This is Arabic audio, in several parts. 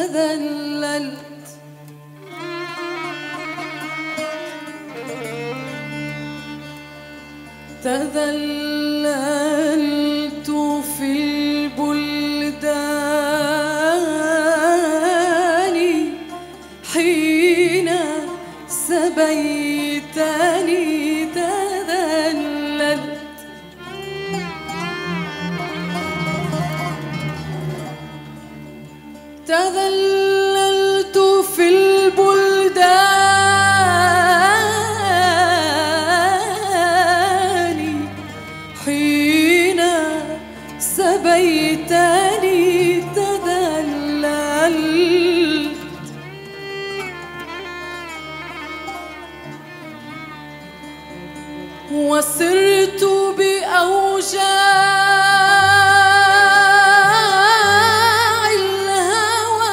تذللت تذللت في البلدان حين سبيتني تذللت في البلدان حين سبيتني تذللت وسرت بأوجاع الهوى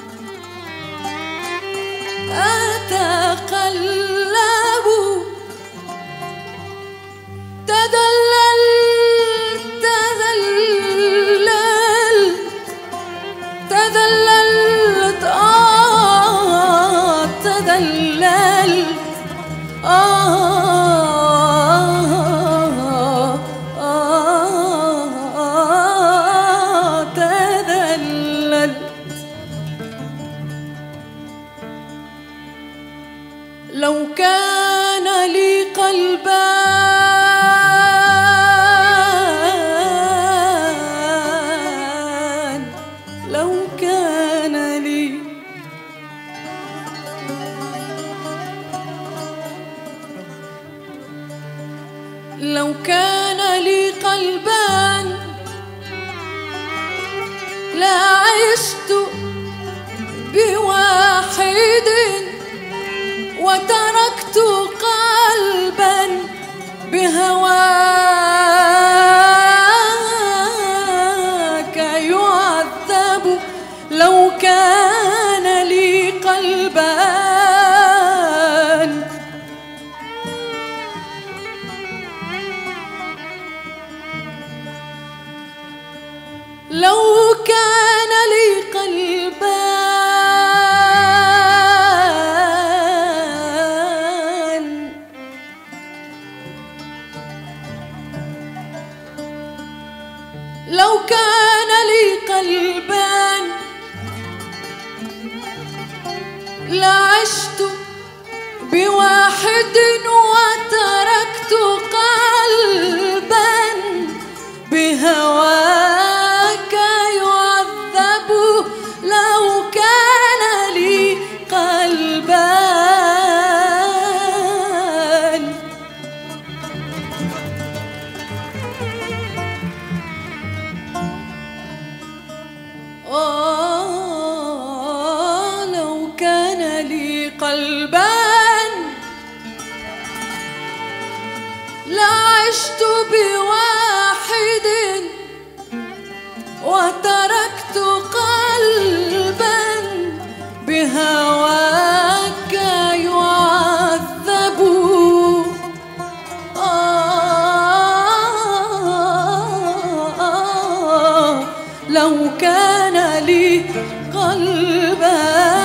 أتقلب تذللت تذللت لو كان لي قلبان لو كان لي قلبان لعشت بواحد وتركت قلبا بهواك يعذب لو كان لي قلبان لو كان لي قلبان لو كان لي قلبان لعشت بواحد وتركت قلبا بهواك يعذب لو كان لي قلبان لو كان لي قلبان لعشت بواحد وتركت قلبا بهواك يعذب لو كان لي قلبان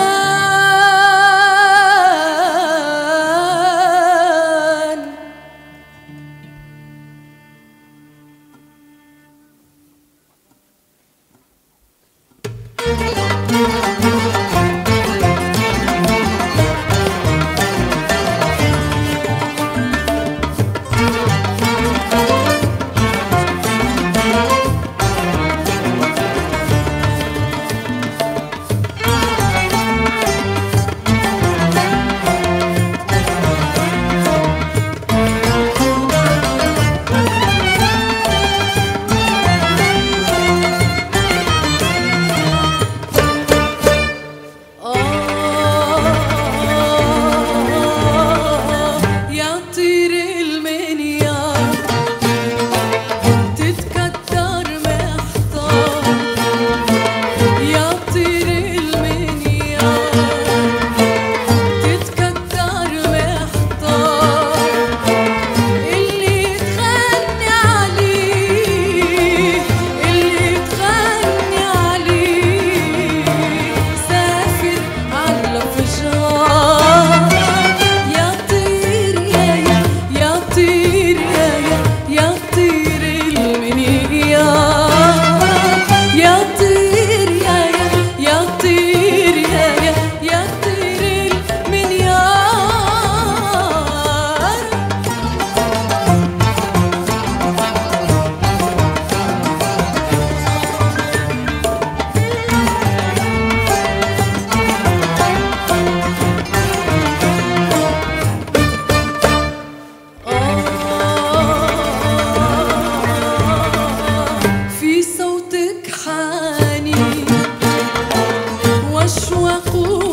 واشواق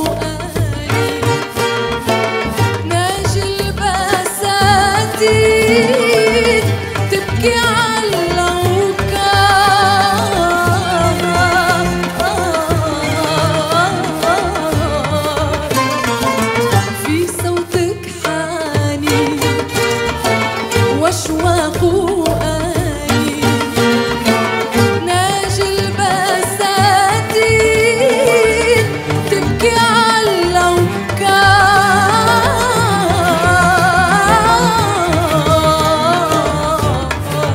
ناجي البساتين تبكي على العكار في صوتك حنين واشواق ناجي البساتين تبكي على العكار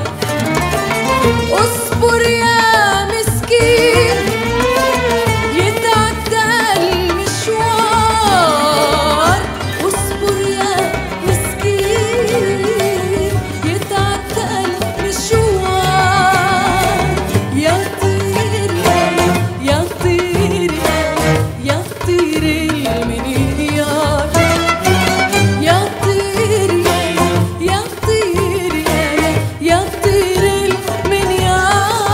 اصبر يا مسكين يتعدى المشوار اصبر يا مسكين يتعدى المشوار يا طير يا طير يا طير المنيار يا طير يا طير يا طير المنيار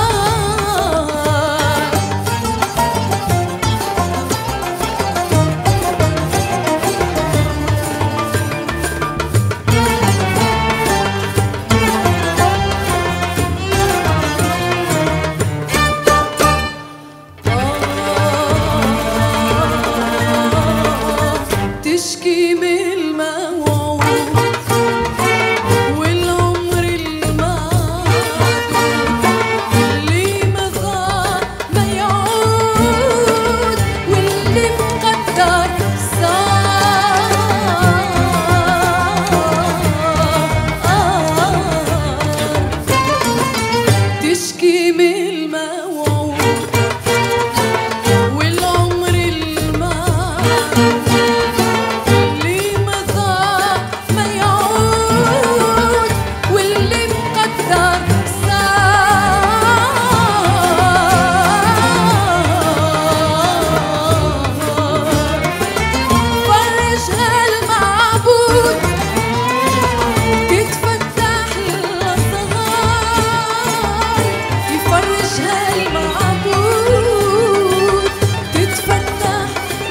تشكي من الموعود والعمر المعدود اللي مضى ما يعود واللي مقدر صار تشكي من الموعود والعمر المعدود اللي مضى ما يعود واللي مقدر صار فرجها المعبود تتفتح الأسرار يفرجها المعبود تتفتح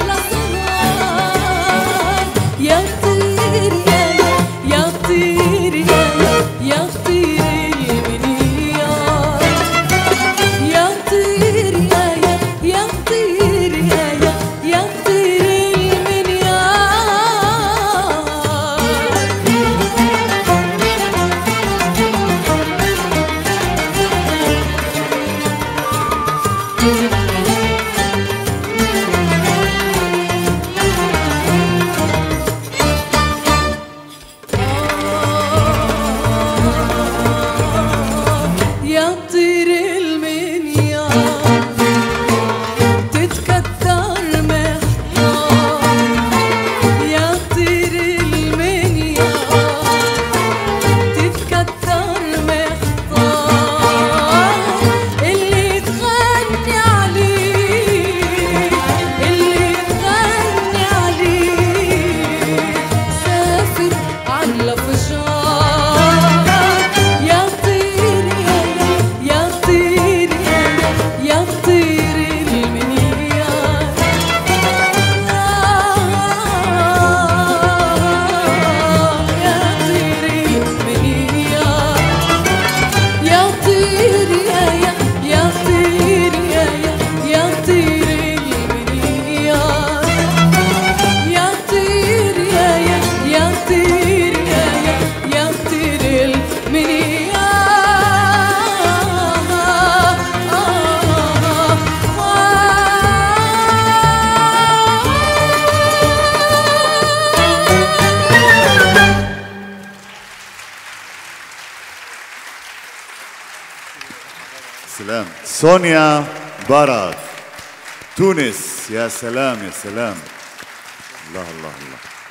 الأسرار يا طير يا طير يا طير المنيار يا طير يا طير يا طير يا طير المنيار تتكتر محتار يا طير المنيار تتكتر محتار اللي تغني عليه اللي تغني عليه سافر على الفجار يا طير يا طير يا طير المنيار يا طير المنيار يا طير يا طير يا طير المنيار يا طير يا طير يا طير سلام. سونيا برك تونس. يا سلام يا سلام. الله الله الله.